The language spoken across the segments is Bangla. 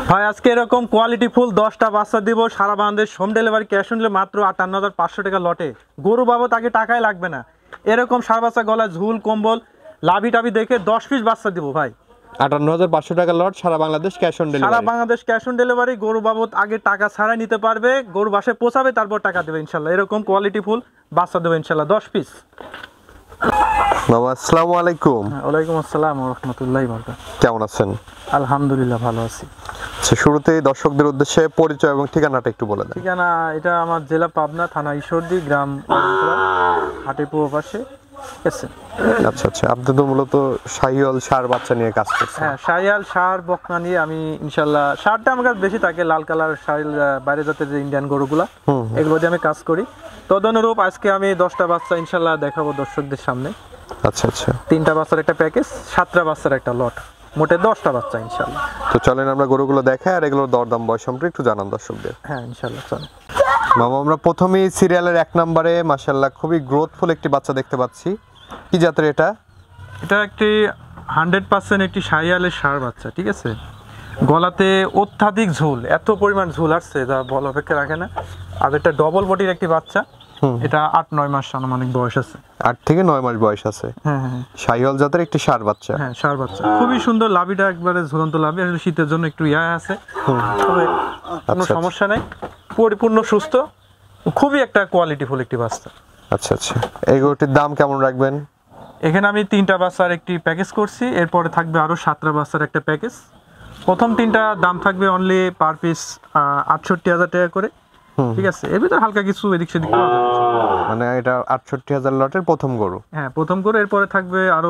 ভাই আজকে এরকম কোয়ালিটি ফুল 10টা বাচ্চা দিব সারা Bangladesh home delivery cash on delivery মাত্র ৫৮,৫০০ টাকা লটে। গরু বাবদ আগে টাকাই লাগবে না। এরকম সার বাচ্চা গলায় ঝুল কম্বল লাভি টাভি দেখে 10 পিস বাচ্চা দিব ভাই। ৫৮,৫০০ টাকা লট, সারা বাংলাদেশ ক্যাশ অন ডেলিভারি। সারা বাংলাদেশ ক্যাশ অন ডেলিভারি। গরু বাবদ আগে টাকা ছাড়াই নিতে পারবে, গরু বাসায় পৌঁছাবে তারপর টাকা দেবে ইনশাল্লাহ। এরকম কোয়ালিটি ফুল বাচ্চা দেবে ইনশাল্লাহ 10 পিস। বাবা আসসালামু আলাইকুম। ওয়ালাইকুম আসসালাম ওয়া রাহমাতুল্লাহি ওয়া বারাকাতুহু। কেমন আছেন? আলহামদুলিল্লাহ ভালো আছি। আচ্ছা, শুরুতেই দর্শকদের উদ্দেশ্যে পরিচয় এবং ঠিকানাটা একটু বলে দেন। ঠিকানা এটা আমার জেলা পাবনা, থানা ঈশ্বরদী, গ্রাম হাটিপুর পাশে। আচ্ছা আচ্ছা, আপনি তো মূলত শাহিওয়াল ষাঁড় বাচ্চা নিয়ে কাজ করছেন। হ্যাঁ, শাহিওয়াল ষাঁড় বকনা নিয়ে আমি ইনশাল্লাহ, ষাঁড়টা আমার কাছে বেশি থাকে, লাল কালার শাহিওয়াল বাইরে জাতের যে ইন্ডিয়ান গরুগুলা এগুলো দিয়ে আমি কাজ করি। তদনুরূপ আজকে আমি 10টা বাচ্চা ইনশাল্লাহ দেখাবো দর্শকদের সামনে। আচ্ছা আচ্ছা, 3টা বাচ্চার একটা প্যাকেজ, 7টা বাচ্চার একটা লট, মোটে 10টা বাচ্চা ইনশাল্লাহ। তো চলেন আমরা গরুগুলো দেখাই আর এগুলোর দরদাম বয়স সম্পর্কে একটু জানান দর্শকদের। হ্যাঁ ইনশাল্লাহ চলেন। মামা, আমরা প্রথমেই সিরিয়ালের 1 নম্বরে মাশাআল্লাহ খুবই গ্রোথফুল একটি বাচ্চা দেখতে পাচ্ছি। কি জাতের এটা? এটা একটি 100% একটি শাহিওয়ালের ষাঁড় বাচ্চা, ঠিক আছে। গলাতে অত্যাধিক ঝুল, এত পরিমাণ ঝুল আসছে যা বল অপেক্ষা রাখে না। আর এটা ডবল বডির একটি বাচ্চা, এটা 8-9 মাস আনুমানিক বয়স আছে। 8 থেকে 9 মাস বয়স আছে। হ্যাঁ হ্যাঁ, শাহিওয়াল জাতের একটি ষাঁড় বাচ্চা। হ্যাঁ ষাঁড় বাচ্চা, খুবই সুন্দর। লাভিটা একবারে ঝুলন্ত লাভি, আসলে শীতের জন্য একটু আছে, তবে কোনো সমস্যা নেই, পরিপূর্ণ সুস্থ, খুবই একটা কোয়ালিটিফুল একটি বাচ্চা। আচ্ছা আচ্ছা, এই গরুটির দাম কেমন রাখবেন? এখানে আমি 3টা বাচ্চার একটি প্যাকেজ করছি, এরপরে থাকবে আরো 7টা বাচ্চার একটা প্যাকেজ। প্রথম 3টা দাম থাকবে অনলি পার পিস ৬৮,০০০ টাকা করে, ঠিক আছে। এর ভিতরে হালকা কিছু এদিক সেদিক পাওয়া যাবে, মানে এটা ৬৮,০০০ লটের প্রথম গরু। হ্যাঁ প্রথম করে, এরপরে থাকবে আরো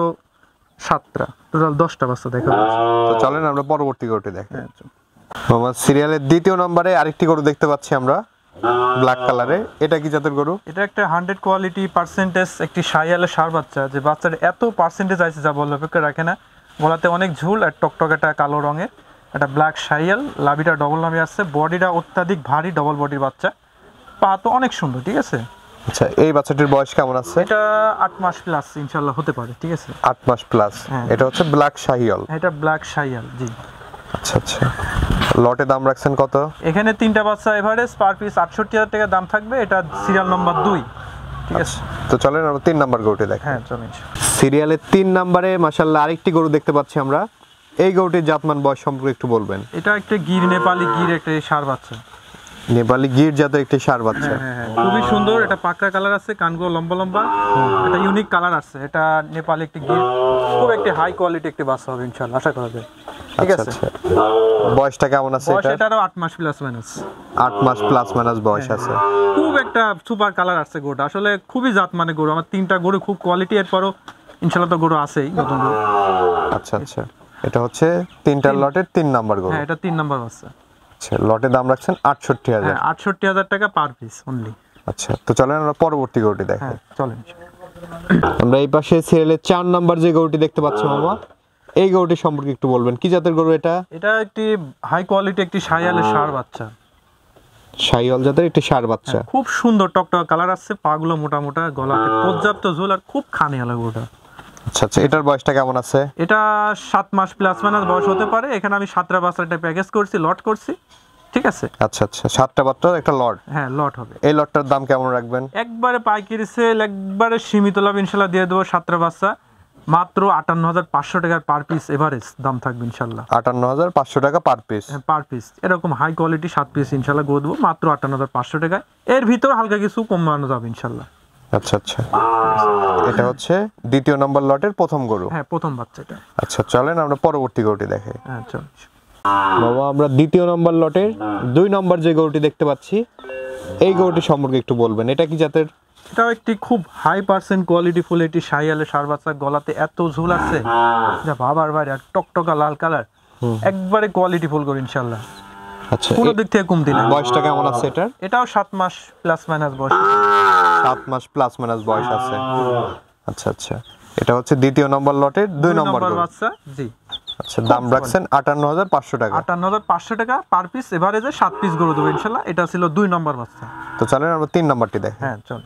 7টা, টোটাল 10টা বাচ্চা দেখাবো। তো চলেন আমরা পরবর্তী গরুটি দেখাই। আমার সিরিয়ালের 2য় নম্বরে আরেকটি গরু দেখতে পাচ্ছি আমরা, ব্ল্যাক কালারে। এটা কি জাতের গরু? এটা একটা 100 কোয়ালিটি পার্সেন্টেজ একটি শাহিওয়ালের ষাঁড় বাচ্চা, যে বাচ্চার এত পার্সেন্টেজ আছে যা বল অপেক্ষা রাখে না। গলাতে অনেক ঝুল আর টকটক একটা কালো রঙের একটা ব্ল্যাক শাহিওয়াল, লাভিটা ডবল নামে আসছে, বডিটা অত্যাধিক ভারী ডবল বডির বাচ্চা, পা তো অনেক সুন্দর, ঠিক আছে। আচ্ছা, এই বাচ্চাটির বয়স কেমন আছে? এটা 8 মাস প্লাস ইনশাআল্লাহ হতে পারে, ঠিক আছে। 8 মাস প্লাস। এটা হচ্ছে ব্ল্যাক শাহিওয়াল। এটা ব্ল্যাক শাহিওয়াল, জি। আচ্ছা আচ্ছা, লটে দাম রাখছেন কত? এখানে 3টা বাচ্চা এভারেজ পার পিস ৬৮,০০০ টাকা দাম থাকবে। এটা সিরিয়াল নম্বর 2, ঠিক আছে। তো চলেন আমরা 3 নাম্বার গরুটি দেখাই। হ্যাঁ চলেন। সিরিয়ালের 3 নম্বরে মাশাআল্লাহ আরেকটি গরু দেখতে পাচ্ছি আমরা। এই গরুটির জাতমান বয়স সম্পর্কে একটু বলবেন। এটা একটা গির, নেপালি গির একটা ষাঁড় বাচ্চা, নেপালি গির জাতের একটি ষাঁড় বাচ্চা। হ্যাঁ খুবই সুন্দর। এটা পাকড়া কালার আছে, কানগুলো লম্বা লম্বা, এটা ইউনিক কালার আছে। এটা নেপালি একটি গির, খুব একটি হাই কোয়ালিটি একটি বাচ্চা হবে ইনশাআল্লাহ, আশা করা যায়, ঠিক আছে। বয়সটা কেমন আছে এটা? এটারও 8 মাস প্লাস মাইনাস। 8 মাস প্লাস মাইনাস বয়স আছে। খুব একটা সুপার কালার আছে গরুটা, আসলে খুবই জাত মানে গরু। আমার 3টা গরু খুব কোয়ালিটি, এরপরও ইনশাআল্লাহ তো গরু আছেই নতুন গরু। আচ্ছা আচ্ছা, এটা হচ্ছে 3টা লটের 3 নাম্বার গরু। হ্যাঁ এটা 3 নাম্বার বাচ্চা। আচ্ছা, লটে দাম রাখছেন ৬৮,০০০। হ্যাঁ ৬৮,০০০ টাকা পার পিস অনলি। আচ্ছা, তো চলেন আমরা পরবর্তী গরুটি দেখাই। হ্যাঁ চলেন। আমরা এই পাশে সিরিয়ালের 4 নাম্বার যে গরুটি দেখতে পাচ্ছি মামা, এই গরুটি সম্পর্কে একটু বলবেন। কি জাতের গরু এটা? এটা একটি হাই কোয়ালিটি একটি শাহিওয়ালের ষাঁড় বাচ্চা, শাহিওয়াল জাতের একটি ষাঁড় বাচ্চা। খুব সুন্দর টকটক কালার আছে, পাগুলো মোটা মোটা, গলাতে পর্যাপ্ত ঝোল আর খুব খানিয়ালা গরুটা। আচ্ছা আচ্ছা, এটার বয়সটা কেমন আছে? এটা 7 মাস প্লাস মাইনাস বয়স হতে পারে। এখানে আমি 7টা বাচ্চার একটা প্যাকেজ করছি, লট করছি, ঠিক আছে। আচ্ছা আচ্ছা, 7টা বাচ্চার একটা লট। হ্যাঁ লট হবে। এই লটটার দাম কেমন রাখবেন? একবারে পাইকারি সেল, একবারে সীমিত লাভ ইনশাআল্লাহ দিয়ে দেবো। 7টা বাচ্চা মাত্র ৫৮,৫০০ টাকার পার পিস এভারেজ দাম থাকবে ইনশাআল্লাহ। ৫৮,৫০০ টাকা পার পিস। পার পিস এরকম হাই কোয়ালিটি 7 পিস ইনশাআল্লাহ গরু দেবো মাত্র ৫৮,৫০০ টাকায়। এর ভিতর হালকা কিছু কমানো যাবে ইনশাআল্লাহ। আচ্ছা আচ্ছা, এটা হচ্ছে 2য় নম্বর লটের প্রথম গরু। হ্যাঁ প্রথম বাচ্চা এটা। আচ্ছা চলেন আমরা পরবর্তী গরুটি দেখাই। হ্যাঁ চল বাবা, আমরা 2য় নম্বর লটের 2 নম্বর যে গরুটি দেখতে পাচ্ছি, এই গরুটি সম্পর্কে একটু বলবেন। এটা কি জাতের? এটাও একটি খুব হাই পার্সেন্ট কোয়ালিটি ফুল একটি শাহিওয়ালের ষাঁড় বাচ্চা, গলাতে এত ঝুল আছে যা বাবার বাইরে, আর টকটকা লাল কালার, একবারে কোয়ালিটি ফুল গরু ইনশাআল্লাহ। আচ্ছা, কোনো দিক থেকে কমতি না। বয়সটা কেমন আছে এটার? এটাও 7 মাস প্লাস মাইনাস বয়স। 7 মাস প্লাস মাইনাস বয়স আছে। আচ্ছা আচ্ছা, এটা হচ্ছে 2য় নম্বর লটের 2 নম্বর বাচ্চা, জি। আচ্ছা, দাম রাখছেন ৫৮,৫০০ টাকা। ৫৮,৫০০ টাকা পার পিস এভারেজে 7 পিস গরু দেবো ইনশাআল্লাহ। এটা ছিল 2 নম্বর বাচ্চা। তো চলেন আমরা 3 নাম্বারটি দেখি। হ্যাঁ চল।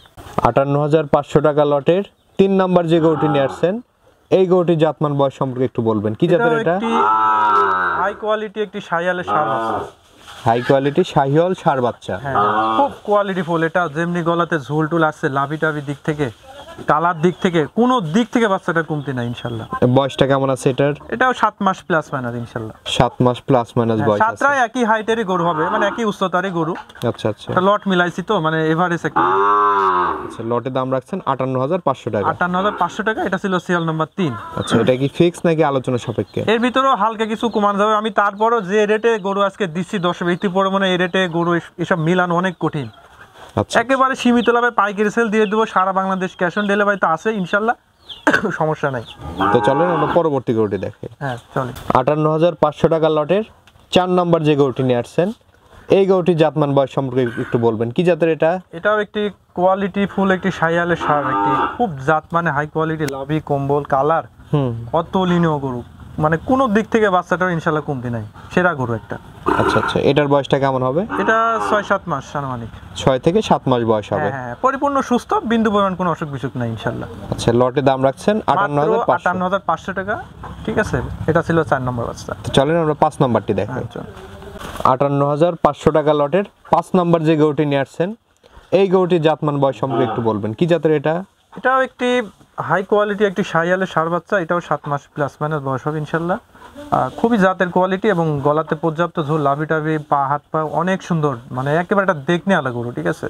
৫৮,৫০০ টাকা লটের 3 নাম্বার যে গরুটি নিয়ে আসছেন, এই গরুটির জাতমান বয়স সম্পর্কে একটু বলবেন। কি জাতের এটা? হাই কোয়ালিটি একটি শাহিওয়ালের ষাঁড় বাচ্চা। হাই কোয়ালিটি শাহিওয়াল ষাঁড় বাচ্চা। হ্যাঁ, খুব কোয়ালিটি ফুল। এটা যেমনি গলাতে ঝুল টুল আসছে, লাভি টাভি দিক থেকে, কালার দিক থেকে, কোনো দিক থেকে বাচ্চাটা কমতি না ইনশাল্লাহ। বয়সটা কেমন আছে এটার? এটাও 7 মাস প্লাস মাইনাস ইনশাল্লাহ। 7 মাস প্লাস মাইনাস বয়স আছে। সাতটায় একই হাইটেরই গরু হবে, মানে একই উচ্চতারই গরু। আচ্ছা আচ্ছা। লট মিলাইছি তো, মানে এভারেজ একটা। আচ্ছা, লটের দাম রাখছেন 58500 টাকা। 58500 টাকা। এটা ছিল সিরিয়াল নাম্বার 3। আচ্ছা, এটা কি ফিক্স নাকি আলোচনা সাপেক্ষে? এর ভিতরেও হালকা কিছু কমান যাবে। আমি তারপরও যে রেটে গরু আজকে দিচ্ছি দর্শক ইতিপূর্বে, মানে এই রেটে গরু এসব মিলানো অনেক কঠিন। আচ্ছা, একেবারে সীমিত লাভে পাইকারি সেল দিয়ে দেবো সারা বাংলাদেশ। ক্যাশ অন ডেলিভারি তো আছে ইনশাল্লাহ, সমস্যা নাই। তো চলেন আমরা পরবর্তী গরুটি দেখি। হ্যাঁ চলে। 58500 টাকার লটের 4 নম্বর যে গরুটি নিয়ে আসছেন, এই গরুটির জাতমান বয়স সম্পর্কে একটু বলবেন। কি জাতের এটা? এটাও একটি কোয়ালিটি ফুল একটি শাহিওয়ালের ষাঁড়, একটি খুব জাত, মানে হাই কোয়ালিটি, লাভি, কম্বল, কালার, অতুলনীয় গরু। মানে কোনো দিক থেকে বাচ্চাটার ইনশাল্লাহ কমতি নাই, সেরা গরু একটা। আচ্ছা আচ্ছা, এটার বয়সটা কেমন হবে? এটা 6-7 মাস আনুমানিক। 6 থেকে 7 মাস বয়স হবে। হ্যাঁ, পরিপূর্ণ সুস্থ, বিন্দু পরিমাণ কোনো অসুখ বিসুখ নাই ইনশাল্লাহ। আচ্ছা, লটের দাম রাখছেন 58500 টাকা। ঠিক আছে, এটা ছিল 4 নম্বর বাচ্চা। তো চলেন আমরা 5 নম্বরটি দেখি। হ্যাঁ চল। 58500 টাকা লটের 5 নম্বর যে গরুটি নিয়ে আসছেন, এই গরুটির জাতমান বয়স সম্পর্কে একটু বলবেন। কি জাতের এটা? এটাও একটি হাই কোয়ালিটি একটি শাহিওয়ালের ষাঁড় বাচ্চা। এটাও 7 মাস প্লাস মাইনাস বয়স হবে ইনশাল্লাহ। খুবই জাতের কোয়ালিটি এবং গলাতে পর্যাপ্ত ঝোল, লাভি টাভি, পা হাত পা অনেক সুন্দর, মানে একেবারে একটা দেখতে আলাদা গরু। ঠিক আছে,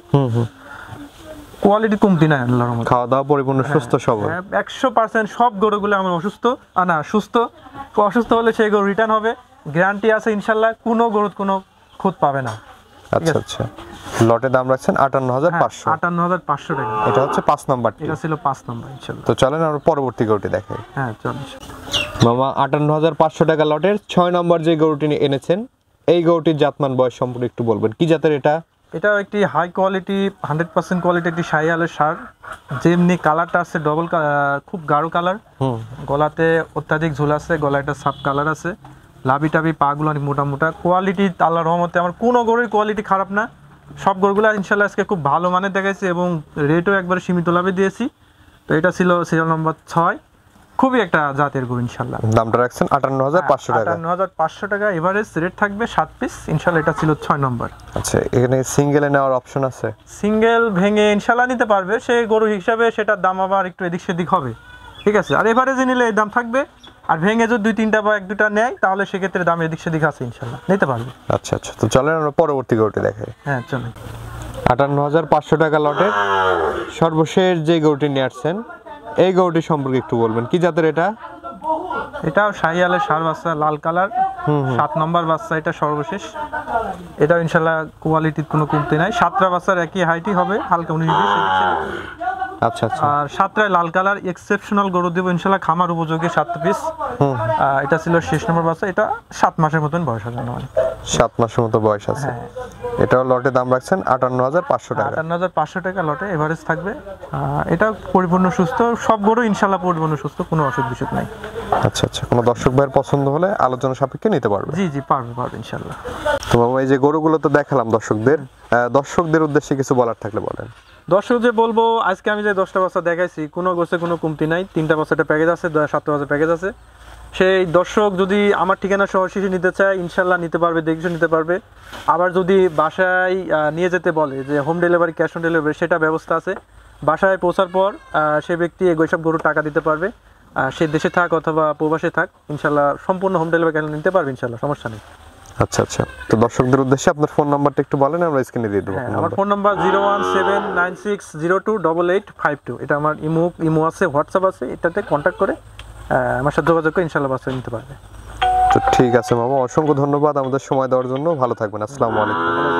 কোয়ালিটি কমতি নাই আল্লাহর রহমতে। খাওয়া দাওয়া পরিপূর্ণ সুস্থ সবল। 100% সব গরুগুলো আমার অসুস্থ না সুস্থ। অসুস্থ হলে সেই গরু রিটার্ন হবে, গ্যারান্টি আছে ইনশাল্লাহ। কোনো গরু কোনো খুঁত পাবে না। আচ্ছা আচ্ছা, লটের দাম রাখছেন 58500। 58500 টাকা। এটা হচ্ছে 5 নাম্বারটি। এটা ছিল 5 নম্বর ইনশাল্লাহ। তো চলেন আমরা পরবর্তী গরুটি দেখাই। হ্যাঁ চল। মামা 58500 টাকা লটের 6 নম্বর যে গরুটি এনেছেন, এই গরুটির জাতমান বয়স সম্পর্কে একটু বলবেন। কি জাতের এটা? এটাও একটি হাই কোয়ালিটি 100% কোয়ালিটি একটি শাহিওয়ালের ষাঁড়। যেমনি কালারটা আছে ডবল, খুব গাঢ় কালার, গলাতে অত্যাধিক ঝুল আছে, গলায় একটা সাব কালার আছে, লাভি টাভি পাগুলো অনেক মোটা মোটা। কোয়ালিটি আল্লাহর রহমতে আমার কোনো গরুর কোয়ালিটি খারাপ না। সব গরুগুলো ইনশাল্লাহ আজকে খুব ভালো মানের দেখাইছে এবং রেটও একবারে সীমিত লাভে দিয়েছি। তো এটা ছিল সিরিয়াল নম্বর 6। খুবই একটা জাতের গরু ইনশাল্লাহ। দামটা রাখছেন 58500 টাকা। 58500 টাকা এভারেজ রেট থাকবে, 7 পিস ইনশাল্লাহ। এটা ছিল 6 নম্বর। আচ্ছা, এখানে সিঙ্গেলে নেওয়ার অপশন আছে? সিঙ্গেল ভেঙে ইনশাল্লাহ নিতে পারবে, সেই গরু হিসাবে সেটার দাম আবার একটু এদিক সেদিক হবে। ঠিক আছে, আর এভারেজে নিলে এই দাম থাকবে, আর ভেঙে যদি 2-3টা বা 1-2টা নেয় তাহলে সেক্ষেত্রে দাম এদিক সেদিক আছে ইনশাল্লাহ, নিতে পারবে। আচ্ছা আচ্ছা, তো চলেন আমরা পরবর্তী গরুটি দেখাই। হ্যাঁ চলেন। 58500 টাকা লটের সর্বশেষ যে গরুটি নিয়ে আসছেন, এই গরুটি সম্পর্কে একটু বলবেন। কি জাতের এটা? এটাও শাহিওয়ালের ষাঁড় বাচ্চা, লাল কালার, 7 নম্বর বাচ্চা। এটা সর্বশেষ। এটাও ইনশাল্লাহ কোয়ালিটির কোনো কমতি নাই। 7টা বাচ্চার একই হাইটই হবে, হালকা 19-20। আচ্ছা আচ্ছা, আর 7টায় লাল কালার এক্সেপশনাল গরু দেবো ইনশাল্লাহ, খামার উপযোগী 7 পিস। এটা ছিল শেষ নম্বর বাচ্চা। এটা 7 মাসের মতন বয়স আছে। 7 মাসের মতো বয়স আছে। এটাও লটের দাম রাখছেন 58500 টাকা। 58500 টাকা লটে এভারেজ থাকবে। এটা পরিপূর্ণ সুস্থ, সব গরু ইনশাল্লাহ পরিপূর্ণ সুস্থ, কোনো অসুখ বিসুখ নাই। আচ্ছা আচ্ছা, কোনো দর্শক ভাইয়ের পছন্দ হলে আলোচনা সাপেক্ষে নিতে পারবে? জি পারবে ইনশাল্লাহ। তো বাবা, এই যে গরুগুলো তো দেখালাম দর্শকদের উদ্দেশ্যে কিছু বলার থাকলে বলেন। দর্শক যে বলবো, আজকে আমি যে 10টা বাচ্চা দেখাইছি, কোনো গোছে কোনো কমতি নাই। 3টা বাচ্চাটা প্যাকেজ আছে, 7টা বাচ্চা প্যাকেজ আছে। সেই দর্শক যদি আমার ঠিকানা সহ শিশু নিতে চায় ইনশাল্লাহ নিতে পারবে, দেখে নিতে পারবে। আবার যদি বাসায় নিয়ে যেতে বলে যে home delivery, cash on delivery, সেটা ব্যবস্থা আছে। বাসায় পৌঁছার পর সে ব্যক্তি এসব গরু টাকা দিতে পারবে। সে দেশে থাক অথবা প্রবাসে থাক, ইনশাল্লাহ সম্পূর্ণ হোম ডেলিভারি নিতে পারবে ইনশাল্লাহ, সমস্যা নেই। আচ্ছা আচ্ছা, তো দর্শকদের উদ্দেশ্যে আপনার ফোন নাম্বারটা একটু বলেন, আমরা স্ক্রিনে দিয়ে দেবো। আমার ফোন নাম্বার 01796028852। এটা আমার ইমো আছে, হোয়াটসঅ্যাপ আছে, এটাতে কন্ট্যাক্ট করে আমার সাথে যোগাযোগ করে ইনশাল্লাহ বাচ্চা নিতে পারবে। তো ঠিক আছে মামা, অসংখ্য ধন্যবাদ আমাদের সময় দেওয়ার জন্য। ভালো থাকবেন। আসসালামু আলাইকুম।